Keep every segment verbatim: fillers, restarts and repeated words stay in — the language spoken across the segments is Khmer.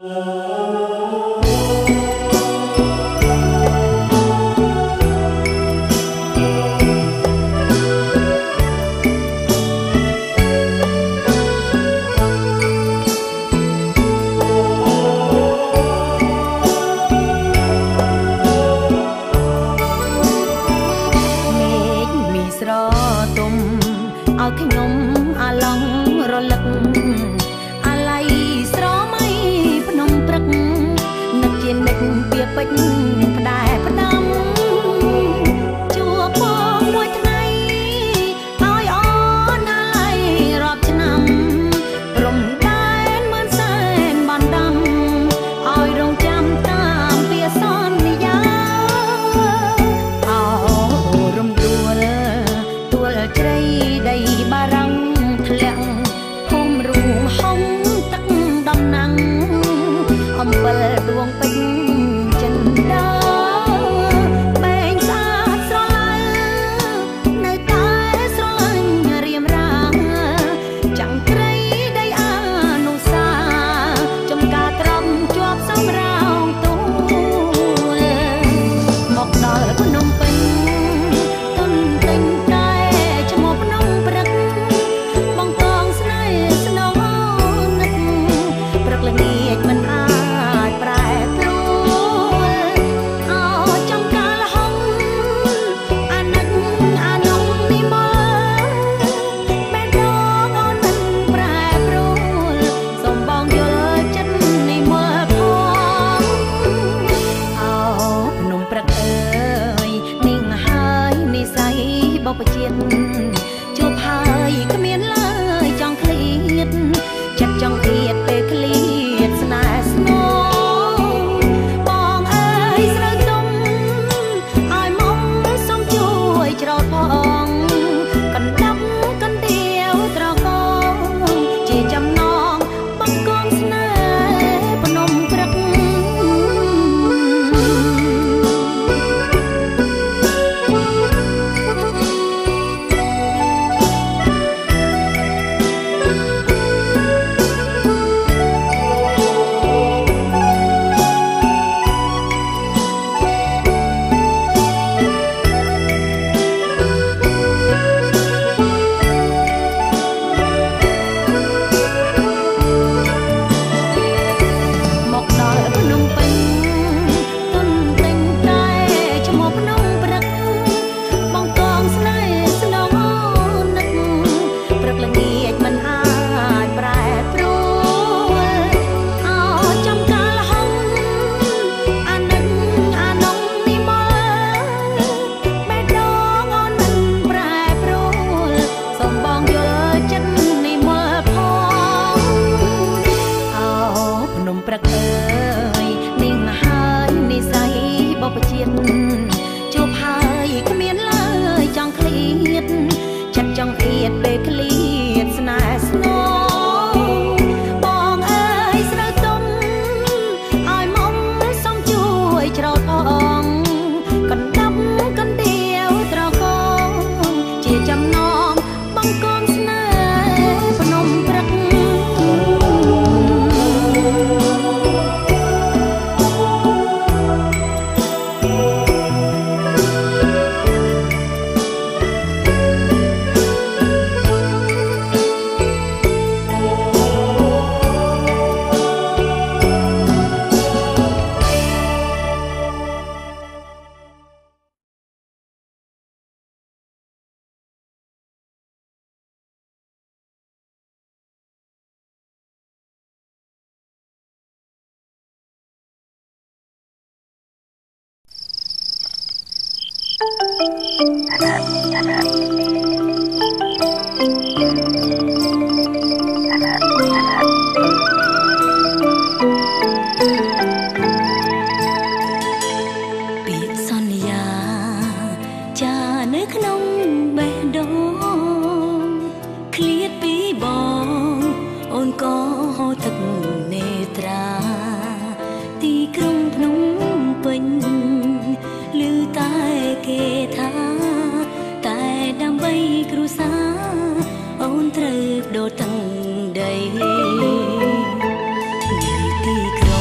ត្រូវដូរទាំងដីទីក្រុង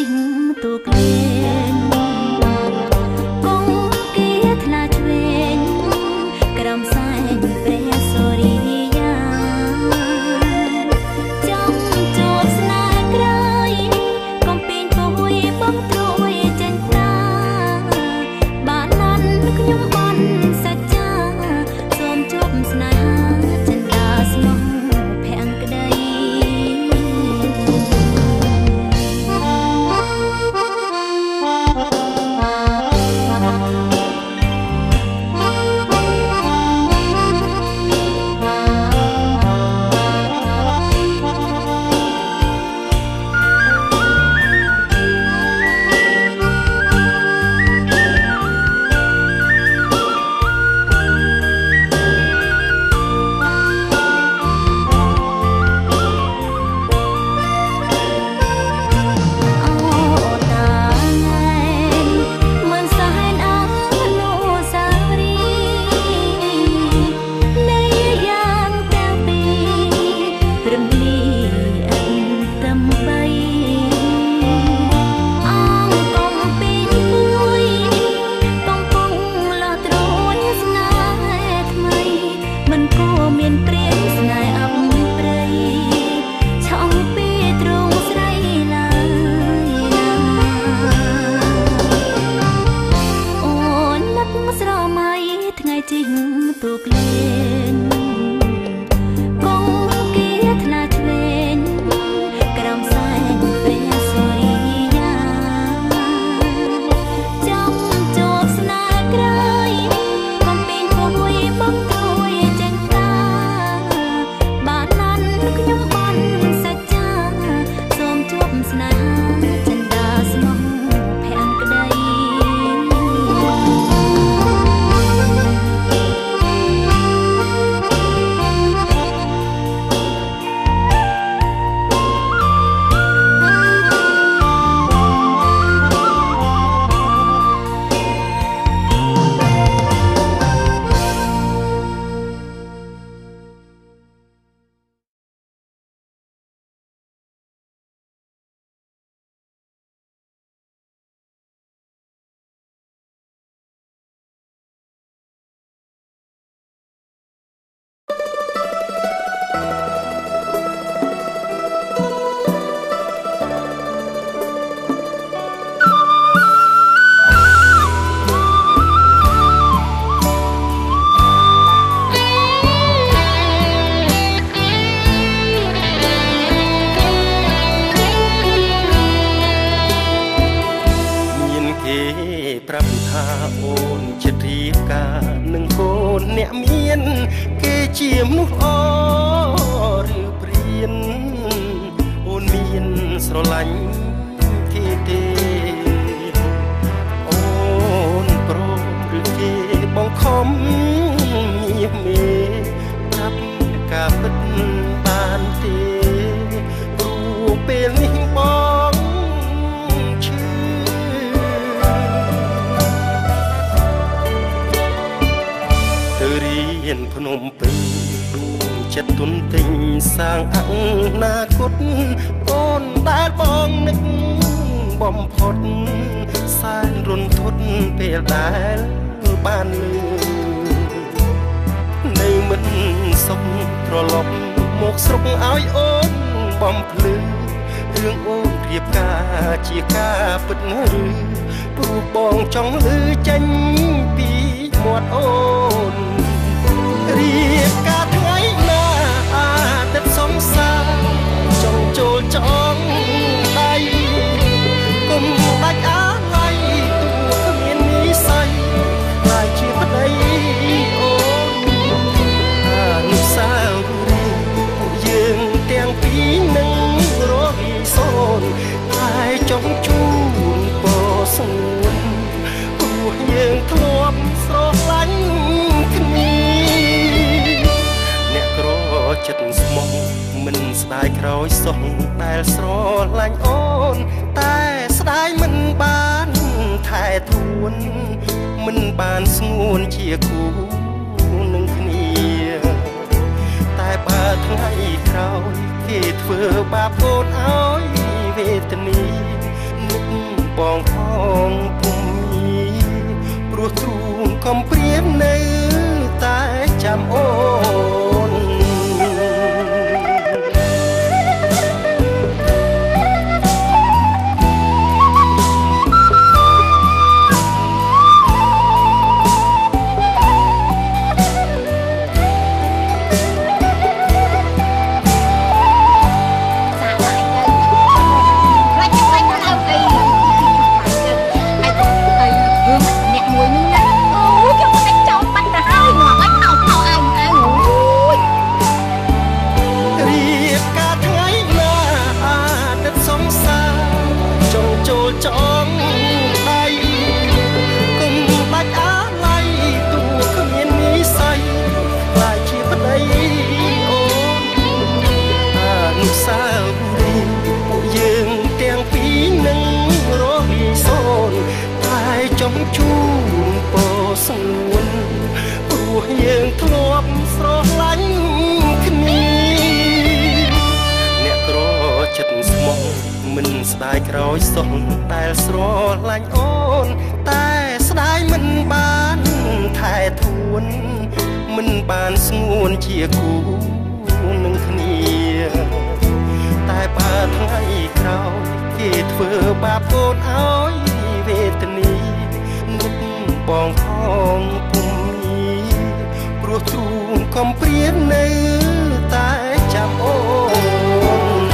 ងទូក្លែងគង់គៀថ្លាឆ្វេងក្រំសែងព្រះសូរិយាចំជួបស្នេហ៍ក្រោយកុំពេញពួយបំត្រួយចេញតាបានណាន់ខ្ញុំបានសច្ចាសូមជួបស្នេហាចិន្តាស្មោះភក្តីទូក្លែងគង់គៀថ្លាឆ្វេងក្រំសែងព្រះសូរិយាចំជួបស្នេហ៍ក្រោយកុំពេញពួយបំត្រួយចេញតាបានណាន់ខ្ញុំបានសច្ចាសូមជួបស្នេហាចិន្តាស្មោះភក្តីប្រាប់ថាអូនជារៀបការនឹងកូនអ្នកមានគេជាមនុស្សអឬព្រានអូនមានស្រឡាញ់គេទេអូនព្រមឬគេបងខំមាសមេប្រាប់ការពិតបានទេព្រោះពេលនេះបងភ្នំពេញចិត្តទុនទិញសាងអនាគតអូនដែលបងនឹកបំផុតសែនរន្ធត់ពេលដែលបានលឺនៅមិនសុខត្រឡប់មកស្រុកឲ្យអូនបំភ្លឺរឿងអូនរៀបការជាការពិតឬព្រោះបងចង់លឺចេញពីមាត់អូនរៀបការថ្ងៃណាអាទិត្យសងសាចង់ចូលចងដៃគុំដាច់អាឡ័យទូគ្មាននិស័យខ្លាចជាប្តីអូនអានុស្សាវរីយ៍ពួកយើងទាំងពីរនឹងររីសូនតែចង់ជូនពរស្ងួនព្រោះយើងធ្លាប់ស្រឡាញ់គ្នាចិត្តស្មោះមិនស្ដាយក្រោយសោះដែលស្រឡាញ់អូនតែស្ដាយមិនបានថែទួនមិនបានស្ងួនជាគូនឹងគ្នាតែបើថ្ងៃក្រោយគេធ្វើបាបអូនឲ្យវេទនានឹកបងផងពុំមីព្រោះទ្រូងកំព្រាននៅតែចាំអូនជូនពរសួនព្រោះយើងធ្លាប់ស្រឡាញ់គ្នាអ្នកក្រចិត្តស្មោះមិនស្ដាយក្រោយសោះតែស្រឡាញ់អូនតែស្ដាយមិនបានថែធួនមិនបានស្ងួនជាគូនឹងគ្នាតែបើថ្ងៃក្រោយគេធ្វើបាបកូនឲ្យវេទនាបងផងពុំមីព្រោះទ្រូងកំព្រាននៅតែចាំអូន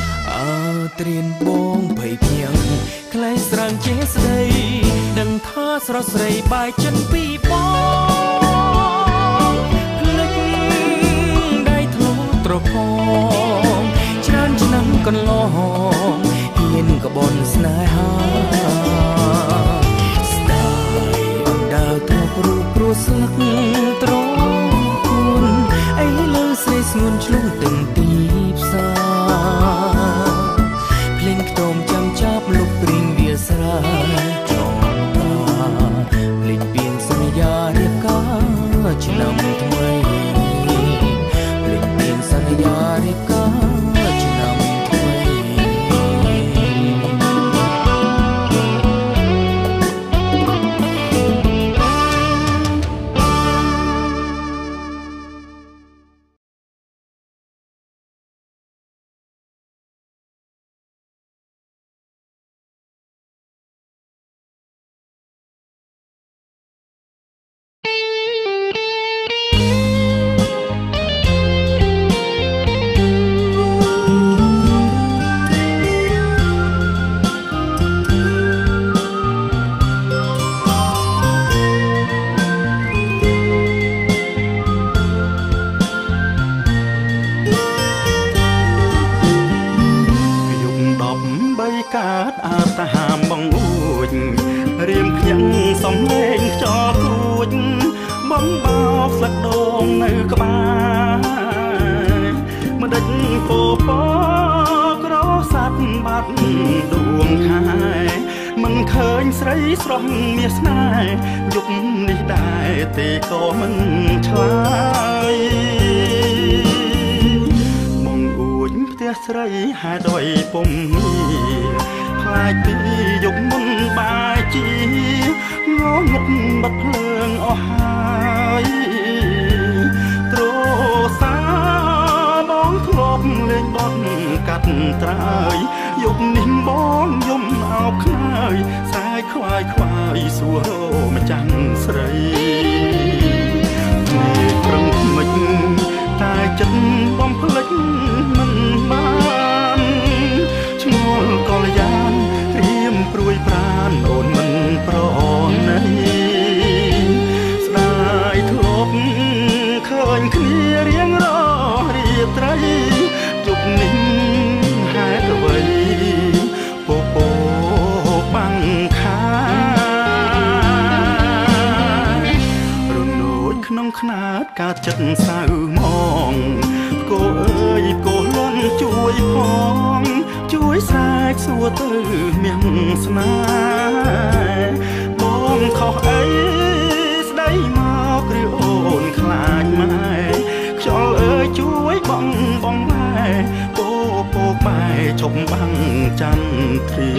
ត្រៀនបងភ័យភៀងខ្លែងស្រាងជាស្ដីដឹងថាស្រស់ស្រីបាយចិនពីបងភ្លេចដៃធ្លាប់ត្រផងច្រើនឆ្នាំកន្លងហ៊ានកបនស្នេហាស្ដាយអណ្ដើរទ្រព្យរូបព្រោះស្លឹកត្រខ្លួនអីលើស្រីស្ងួនឆ្លងទាំងទីផ្សារភ្លេងខ្ទមចាំចាប់លុបព្រីងវាស្រែចងតាភ្លេងពីងសន្យារៀបការឆ្នាំថ្មីភ្លេងពីងសន្យារៀបការឆ្នាំថ្មីកើតអើតាហាមបងអួចរៀមខ្ញឹងសំលេងខ្យល់គួចបំបោកស្លឹកដូងនៅក្បាលម្ដេចពោពក្រសាត់បាត់ដួងខែមិនឃើញស្រីស្រស់មាសស្នេហ៍យប់នេះដែរទេក៏មិនឆ្លើយផ្ទះស្រីហេតុអ្វីពុំមានខ្លាចពីយប់មុនបាយជាងងឹតបាត់ភ្លើងអស់ហើយត្រសាបងធ្លាប់លេងបត់កាត់ត្រើយយប់នេះបងយំអោបខ្នើយខ្សែខ្វាយខ្វាយសួរម្ចាំងស្រីពេលប្រឹងមិនតែចិត្តបំភ្លេចមិនបានឈ្មោះកល្យានព្រាមព្រួយប្រានអូនមិនប្រណីស្ដាយធ្លាប់ឃើញគ្នារៀងររាត្រីជប់នេះហេតុអ្វីពពកបាំងខារនោចក្នុងខ្នាតការចិត្តសៅមងគោអើយគោលន់ជួយផងជួយសាច់សួរទៅមានស្នេហ៍បងខុសអីស្ដីមកឬអូនខ្លាចម៉ែខ្យល់អើយជួយបងបងម៉ែពោពោម៉ែជប់បាំងចន្ទ្រី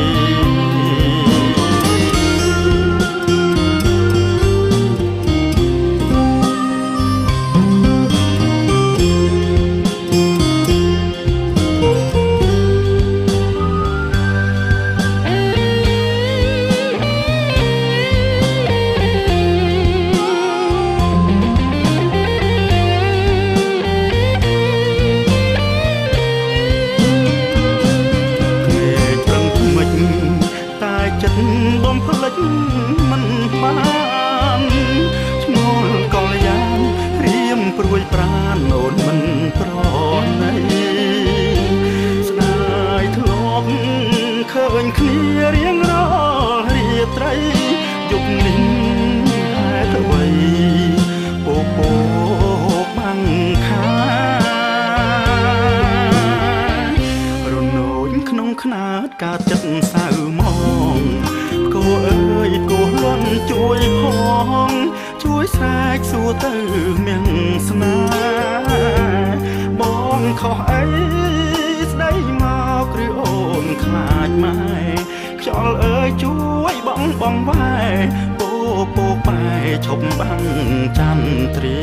បំភ្លេចមិនបានឈ្មោះកល្យានព្រាមព្រួយប្រានអូនមិនប្រណីស្ដាយធ្លាប់ឃើញគ្នារៀងរាល់រាត្រីយប់នេះហេតុអ្វីពពកបាំងខារនោចក្នុងខ្នាតការចិត្តសៅមងគោអើយគោលន់ជួយផងជួយសាច់សួរទៅមានស្នេហ៍បងខុសអីស្ដីមកឬអូនខ្លាចម៉ែខ្យល់អើយជួយបងបងវ៉ែពោពោប៉ែឈប់បាំងចន្ទ្រី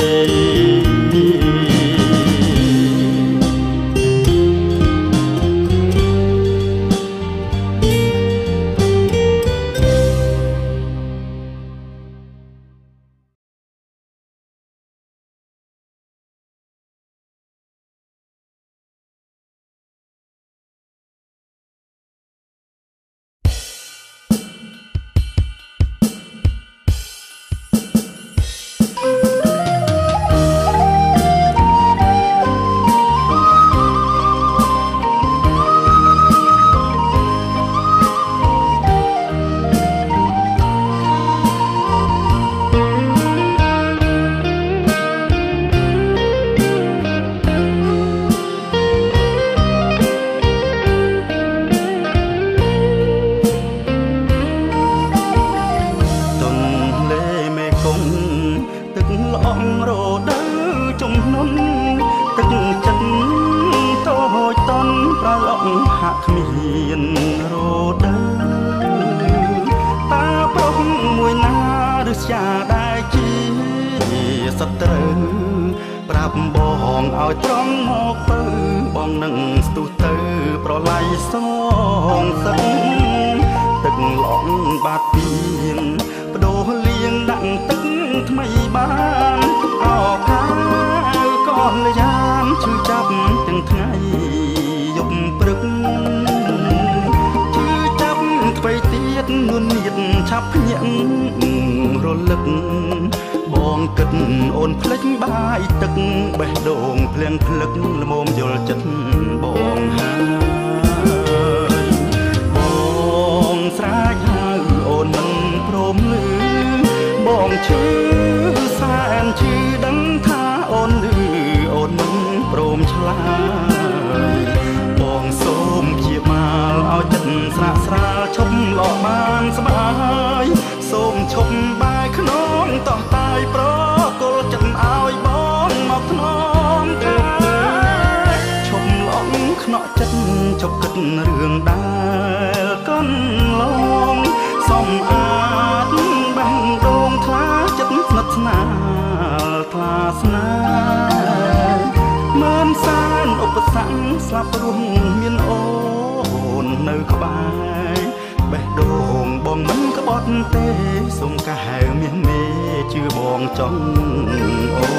ស្យាដែលជាសត្រូវប្រាប់បងឲ្យត្រង់មកទៅបងនឹងស្ទុះទៅប្រឡាយសងសឹកទឹកឡងបាត់ពីងបដូរលៀងដាក់ទឹកថ្មីបានអោខាវក៏លយ៉ានឈឺចាប់ទាំងថ្ងៃយប់ព្រឹកឈឺចាប់ថ្មីទៀតងុនញៀតឆាប់ភ្ញាក់រលឹកបងគិតអូនភ្លេចបាយទឹកបេះដូងភ្លៀងភ្លឹកល្មមយល់ចិត្តបងហើយបងស្រែកហៅអូនមិនព្រមលឺបងឈឺសែនឈឺដឹងថាអូនលឺអូនមិនព្រមឆ្លើយបងសូមជាមកឲ្យចិត្តស្រាក់ស្រាលឈប់លក់បានស្បាយសូមឈប់បាយខ្នងតោះតាយប្រគល់ចិត្តឲ្យបងមកថ្នមថាឈប់លក់ខ្នក់ចិត្តជប់គិតរឿងដែលកន្លងសំអាតបាំងដងថ្លាចិត្តស្និទ្ធស្នាលថ្លាស្នេហ៍មើលសានឧបសគ្គស្លាប់រស់មានអូននៅក្បែរបេះដូងបងមិនក្បត់ទេសូមកហៅមាសមេជឿបងចង់អូ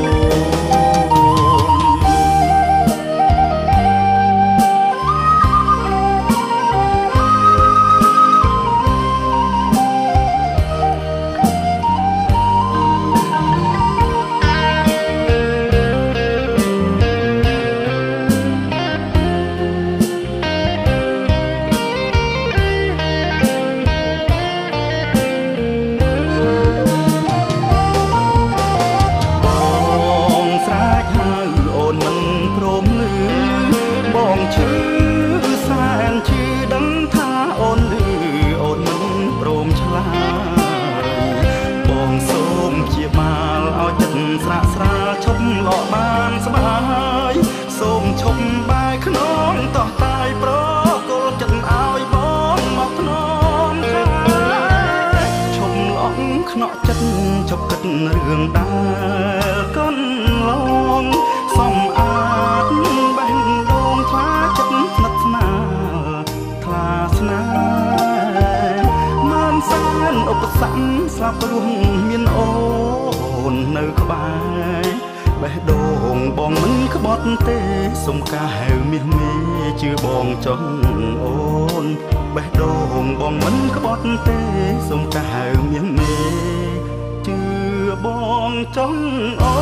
ស្រាក់ស្រាលឈប់លក់បានស្បាយសូមឈប់បាយខ្នងតោះតាយប្រគល់ចិត្តឲ្យបងមកថ្នមថាឈប់លក់ខ្នក់ចិត្តឈប់គិតរឿងដែលកន្លងសំអាតបេះដូងថ្លាចិត្តស្និទ្ធស្នាលថ្លាស្នេហ៍មិនសានឧបសគ្គស្លាប់រស់មានអូននៅក្បែរបេះដូងបងមិនក្បត់ទេសុំការហៅមាសមេជឿបងចង់អូនបេះដូងបងមិនក្បត់ទេសុំការហៅមាសមេជឿបងចង់អូ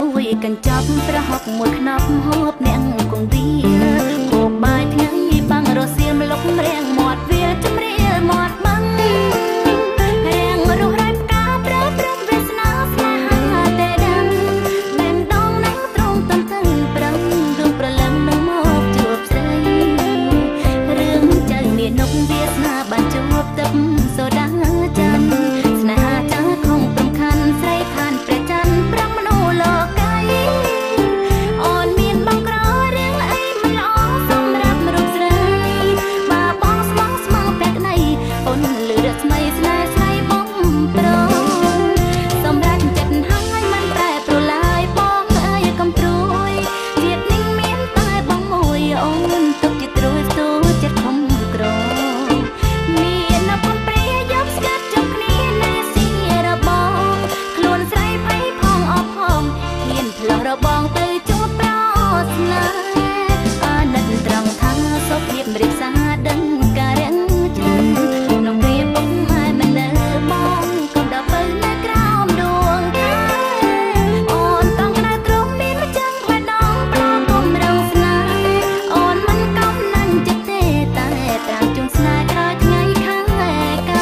មួយកញ្ចប់ប្រហុកមួយខ្នប់ហូបអ្នកគង់វាហូបបាយថ្ងៃបាំងរសៀលលុករៀងមាត់វាជំរាលមាត់បាំងរៀងរុះរៃផ្កាប្រើព្រឹកវាសនាស្នេហាតែដឹងបែងដងនឹងត្រង់តន្ទឹងប្រឹងរឿងប្រលឹងនឹងមកជួបស្រីរឿងចៅមាននកវាសនាបានជួបទឹកសូដាចាន់ស្នេហាចាស់คงសំខាន់ស្រីឋានព្រះច័ន្ទប្រឹងមនុស្សលោកីអូនមានបងក្ររឿងអីមិនល្អសម្រាប់រូបស្រីបាបងស្មងស្មងបែកណៃអូនលឺរស្មីស្នេហ៍ស្រីបងប្រសម្រាប់ចិត្តហើយមិនប្រែប្រឡាយបងអើយកំព្រួយជាតិនេះមានតែបងមួយអូនទុកជាត្រួយស្ទូចិត្តខំក្រមាននៅបំព្រាយកស្កាត់ជុំគ្នានៅស៊ីរបងខ្លួនស្រីភ័យផងអបផងហ៊ានផ្លោះរបងទៅជួបប្រស្នេហ៍អាណិតត្រង់ថាសុខភាពរិក្សាដឹងការរៀងជ្រឹងក្នុងព្រាពុកម៉ែមិននៅបងកុំដល់ទៅនៅក្រោមដួងខែអូនต้องក្តៅទ្រង់មានម្ចាំងបេះដូងប្រកុំរងស្នេហ៍អូនមិនកំណាញ់ចិត្តទេតែត្រាំជុំស្នេហ៍ក្រោយថ្ងៃខាងឯកា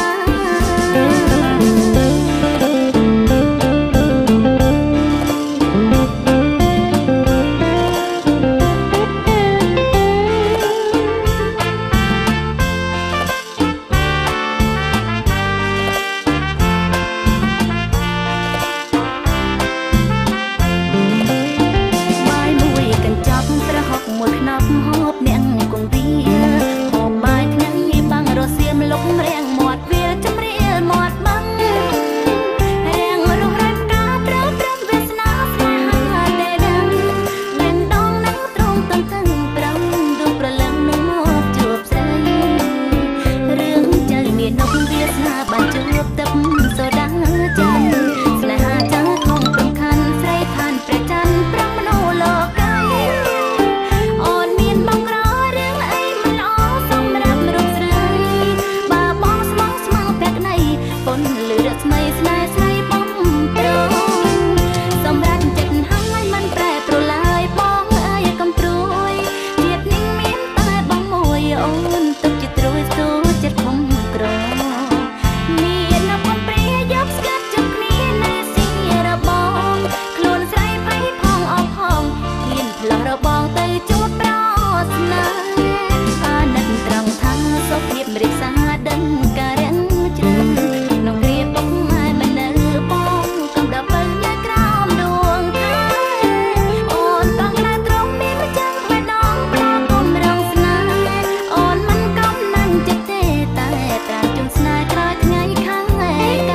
បាយមួយកញ្ចប់ប្រហុកមួយខ្នប់ហូបអ្នកគង់វាហូបបាយថ្ងៃបាំងរសៀលលុករៀងមាត់វាជំរាលមាត់បាំងរៀងរុះរៃផ្កាប្រើព្រឹកវាសនាស្នេហាតែដឹងបែងដងនឹងត្រង់តន្ទឹងប្រឹងរឿងប្រលឹងនឹងមកជួបស្រីរឿងចៅមាននកវាសនាបានជួបទឹកសូដាចាន់ស្នេហាចាស់คงសំខាន់ស្រីឋានព្រះច័ន្ទប្រឹងមនុស្សលោកីអូនមានបងក្ររឿងអីមិនល្អសម្រាប់រូបស្រីបាបងស្មងស្មងបែកណៃពុនលឺរស្មីស្នេហ៍ស្រីបងប្រសម្រាប់ចិត្តហើយមិនប្រែប្រឡាយបងអើយកំព្រួយជាតិនេះមានតែបងមួយអូនទុកជាត្រួយស្ទូចិត្តខំក្រមាននៅបំព្រាយកស្កាត់ជុំគ្នានៅស៊ីរបងខ្លួនស្រីភ័យផងអបផងហ៊ានផ្លោះរបងទៅជួបប្រស្នេហ៍អាណិតត្រង់ថាសុខភាពរិក្សាដឹងការរៀងជ្រឹងក្នុងព្រាពុកម៉ែមិននៅបងកំដល់ទៅនៅក្រោមដួងខែអូនต้องក្តៅទ្រង់មានម្ចាំងបេះដូងប្រកុំរងស្នេហ៍អូនមិនកំណាញ់ចិត្តទេតែត្រាំជុំស្នេហ៍ក្រោយថ្ងៃខាងឯកា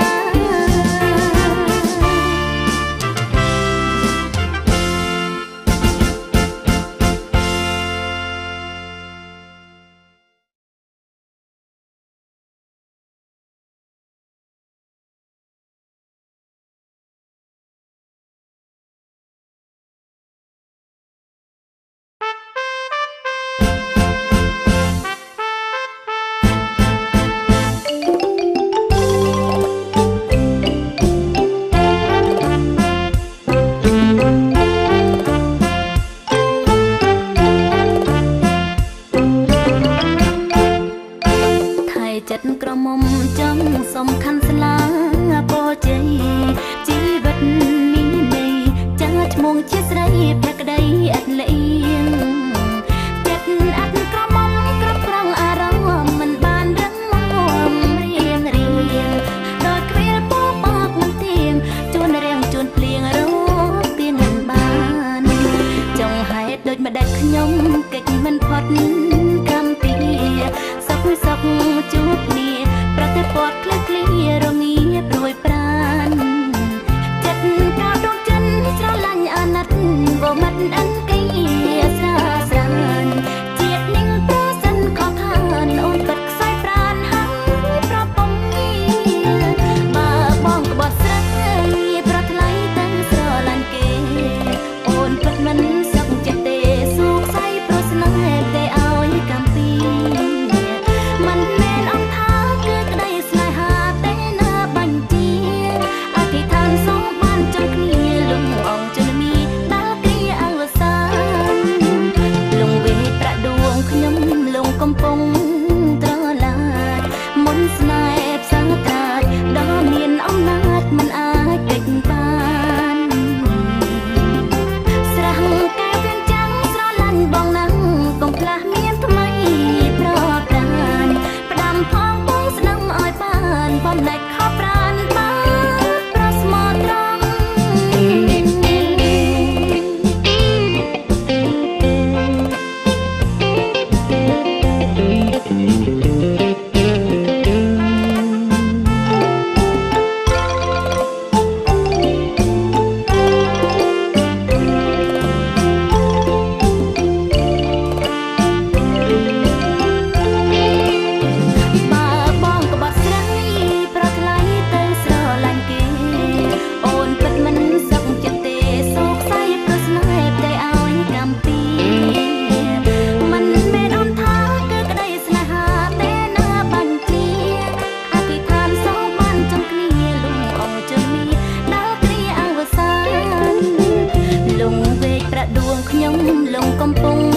អធិដ្ឋានសូមបានចង់គ្នាលំអងចន្ទមីដួងខ្ញុំលងកំពុង